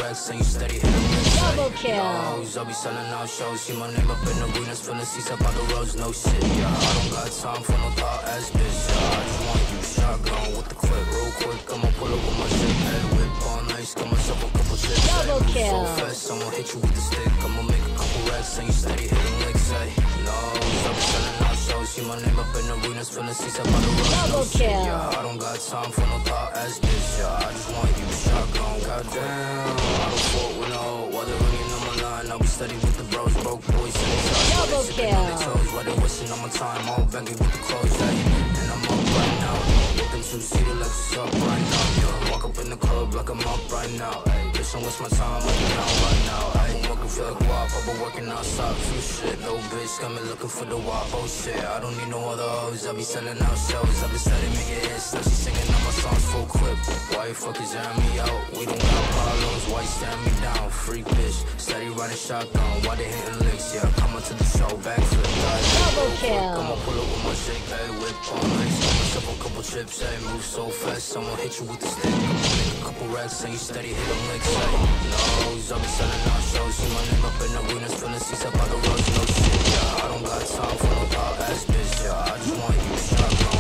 racks and you steady hitting licks. Double kill. I'll be selling out shows. See my name up in the arenas, filling seats up on the roads. No shit, yeah. I don't got time for no thought ass bitch. Yeah, I just want you shotgun with the clip real quick. I'ma pull up with my shit, head whip all nice. Got myself a couple chips. Double kill. So fast, I'ma hit you with the stick. I'ma make a couple racks and you steady hitting licks. Hey, no, I'll be selling out shows. See my name up in the arenas, filling seats up on the roads. Double no kill. Shit, yeah, I don't got time for no thought ass bitch. Yeah, I just want you shotgun. Goddamn, I don't fuck with no. While they're ringing on my line, I'll be steady with the bros. Broke boys and they shots. Double kill. On their toes while they're wasting on my time. All baggy with the clothes, hey. And I'm up right now. With them two-seater Lexus up right now. Yeah, walk up in the club like I'm up right now. Hey, bitch, don't waste my time like I'm down right now. Hey, I'm working for like WAP. I've been working outside. Few shit, no bitch, got me looking for the WAP. Oh shit, I don't need no other hoes. I be selling out shows. I been steady making hits. Now she singing all my songs full clip. Why you fuckers airing me out? We don't got problems. Why you staring me down? Freak bitch, steady riding shotgun. Why they hitting licks? Yeah, coming to the show, backflip. Double kill. I'ma pull up with my shake, hey, whip all nice. Got myself a couple chips, hey, move so fast. I'ma hit you with the stick. I'ma make a couple racks and you steady hitting licks, hey. No, I'll be selling out shows. See my name up in the arenas, filling seats up on the roads. No shit, yeah, I don't got time for no thought ass bitch. Yeah, I just want you shotgun.